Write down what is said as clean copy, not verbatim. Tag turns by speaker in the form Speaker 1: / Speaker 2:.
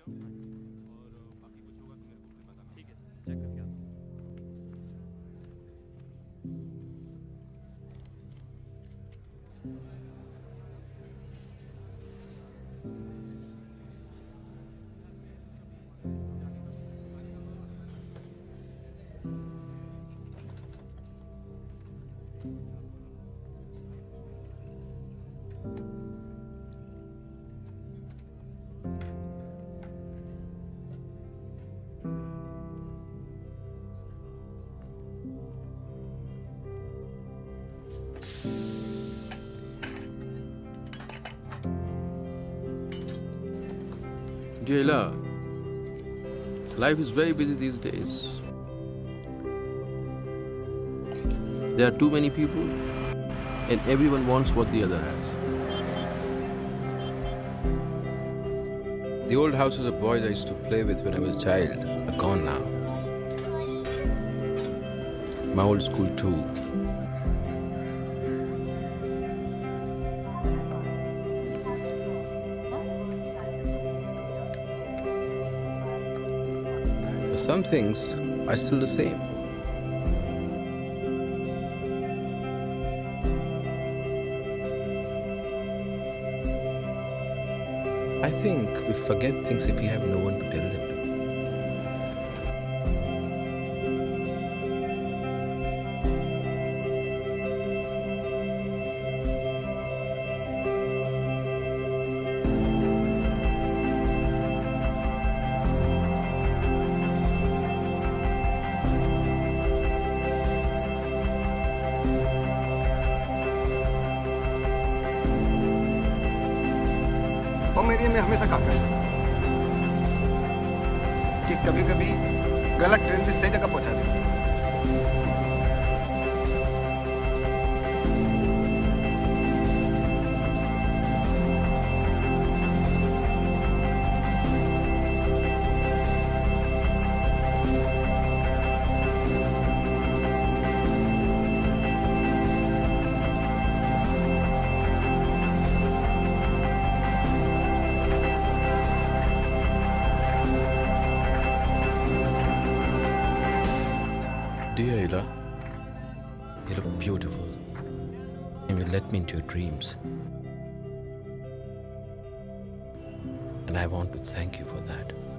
Speaker 1: Dear Ella, life is very busy these days. There are too many people and everyone wants what the other has. The old houses of boys I used to play with when I was a child are gone now. My old school too. But some things are still the same. I think we forget things if we have no one to tell them to.
Speaker 2: और मेरी अम्मी हमेशा कहा करती कि कभी-कभी गलत train भी सही जगह पहुंचा देती है।
Speaker 1: Dear Ella, you look beautiful and you let me into your dreams. And I want to thank you for that.